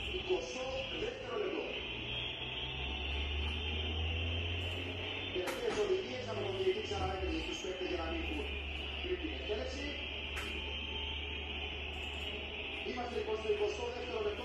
22ο λεπτό. Τελευταίες οδηγίες από τον διαιτητή ξαναέκρινε τους παίκτες για να μην βγουν πριν την εκτέλεση. Είμαστε λοιπόν στο 22ο λεπτό.